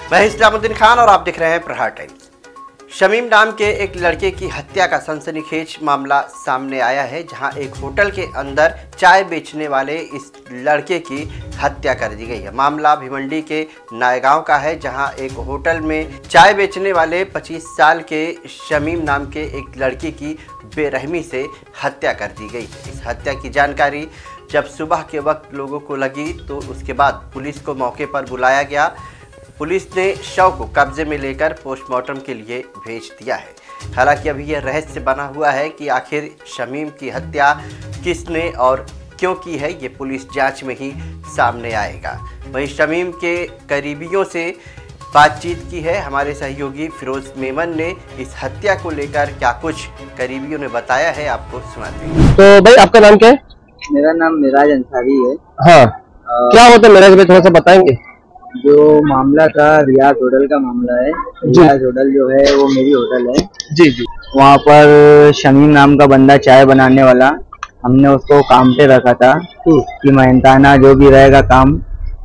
मैं इस्लामुद्दीन खान और आप देख रहे हैं प्रहार टाइम्स। शमीम नाम के एक लड़के की हत्या का सनसनीखेज मामला सामने आया है, जहां एक होटल के अंदर चाय बेचने वाले इस लड़के की हत्या कर दी गई है। मामला भिवंडी के नायगांव का है, जहां एक होटल में चाय बेचने वाले 25 साल के शमीम नाम के एक लड़के की बेरहमी से हत्या कर दी गई है। इस हत्या की जानकारी जब सुबह के वक्त लोगों को लगी तो उसके बाद पुलिस को मौके पर बुलाया गया। पुलिस ने शव को कब्जे में लेकर पोस्टमार्टम के लिए भेज दिया है। हालांकि अभी यह रहस्य बना हुआ है कि आखिर शमीम की हत्या किसने और क्यों की है, ये पुलिस जांच में ही सामने आएगा। वहीं शमीम के करीबियों से बातचीत की है हमारे सहयोगी फिरोज मेमन ने। इस हत्या को लेकर क्या कुछ करीबियों ने बताया है, आपको सुनाते हैं। तो भाई आपका नाम क्या है? मेरा नाम मिराज अंसारी है। हाँ, क्या होता है मिराज भाई, थोड़ा सा बताएंगे? जो मामला था रियाज होटल का मामला है। रियाज होटल जो है वो मेरी होटल है। जी जी। वहाँ पर शमीम नाम का बंदा चाय बनाने वाला, हमने उसको काम पे रखा था कि मेहनताना जो भी रहेगा काम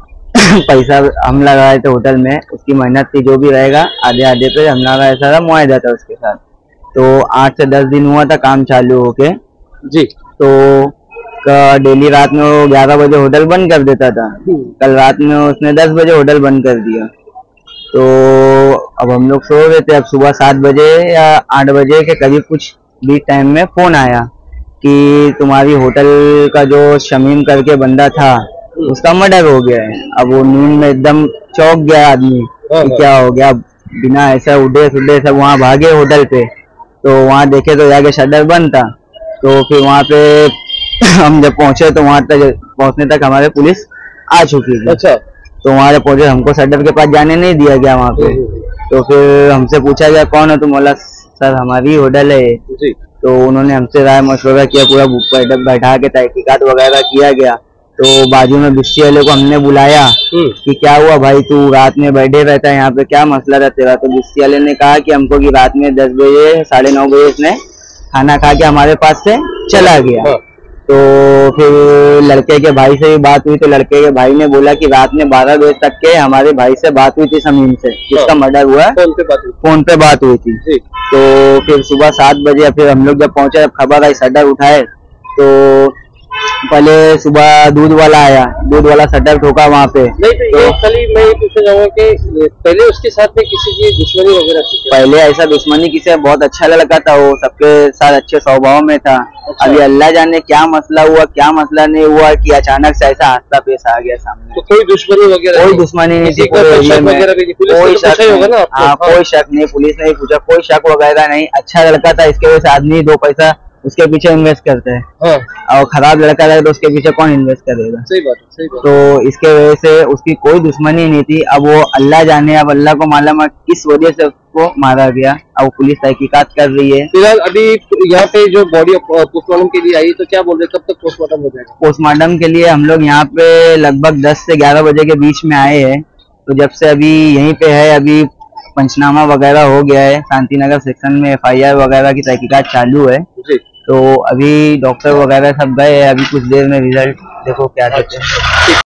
पैसा हम लगाए थे होटल में, उसकी मेहनत की जो भी रहेगा आधे आधे पे हमारा ऐसा था मुआवजा था उसके साथ। तो 8 से 10 दिन हुआ था काम चालू होके जी। तो डेली रात में वो 11 बजे होटल बंद कर देता था। कल रात में उसने 10 बजे होटल बंद कर दिया। तो अब हम लोग सो रहे थे। अब सुबह 7 बजे या 8 बजे के करीब कुछ बीच टाइम में फोन आया कि तुम्हारी होटल का जो शमीम करके बंदा था उसका मर्डर हो गया है। अब वो नींद में एकदम चौंक गया आदमी कि क्या हो गया। बिना ऐसा उठे सुडे सब वहाँ भागे होटल पे। तो वहाँ देखे तो जाके शटर बंद था। तो फिर वहाँ पे हम जब पहुंचे तो वहां तक पहुंचने तक हमारे पुलिस आ चुकी थी। अच्छा। तो वहां जब पहुंचे हमको सदर के पास जाने नहीं दिया गया वहां पे। तो फिर हमसे पूछा गया कौन है तुम? बोला सर हमारी होटल है जी। तो उन्होंने हमसे राय मशवरा किया, पूरा बैठा के तहकीकात वगैरह किया गया। तो बाजू में बिस्सी वाले को हमने बुलाया कि क्या हुआ भाई, तू रात में बैठे रहता है यहाँ पे, क्या मसला था तेरा? तो बिस्सी वाले ने कहा कि हमको कि रात में 10 बजे 9:30 बजे इसने खाना खा के हमारे पास से चला गया। तो फिर लड़के के भाई से भी बात हुई तो लड़के के भाई ने बोला कि रात में 12 बजे तक के हमारे भाई से बात हुई थी शमीम से, जिसका मर्डर हुआ है, फोन पे बात हुई थी। तो फिर सुबह 7 बजे फिर हम लोग जब पहुंचे, जब खबर आई शटर उठाए तो पहले सुबह दूध वाला आया, दूध वाला शटर ठोका वहाँ पे। नहीं तो ये खाली मैं ये पूछना चाहूँगा कि पहले उसके साथ में किसी की दुश्मनी वगैरह थी? पहले ऐसा दुश्मनी किसी बहुत अच्छा लड़का था, वो सबके साथ अच्छे स्वभाव में था। अच्छा। अभी अल्लाह जाने क्या मसला हुआ क्या मसला नहीं हुआ कि अचानक से ऐसा हादसा पेश आ गया सामने। तो कोई दुश्मनी वगैरह? कोई दुश्मनी नहीं थी, कोई शक होगा ना? हाँ, कोई शक नहीं, पुलिस ने पूछा, कोई शक वगैरह नहीं। अच्छा लड़का था, इसके वजह से आदमी 2 पैसा उसके पीछे इन्वेस्ट करते हैं। हाँ। और खराब लड़का रहे तो उसके पीछे कौन इन्वेस्ट करेगा? सही बात, सही बात। तो इसके वजह से उसकी कोई दुश्मनी नहीं थी। अब वो अल्लाह जाने, अब अल्लाह को मालूम है किस वजह से उसको मारा गया। अब पुलिस तहकीकात कर रही है। फिलहाल अभी यहाँ पे जो बॉडी पोस्टमार्टम के लिए आई तो क्या बोल रहे, कब तक पोस्टमार्टम हो जाएगा? पोस्टमार्टम के लिए हम लोग यहाँ पे लगभग 10 से 11 बजे के बीच में आए हैं। तो जब से अभी यहीं पे है, अभी पंचनामा वगैरह हो गया है। शांतिनगर सेक्शन में FIR वगैरह की तहकीकात चालू है। तो अभी डॉक्टर वगैरह सब गए हैं। अभी कुछ देर में रिजल्ट देखो क्या कहते हैं।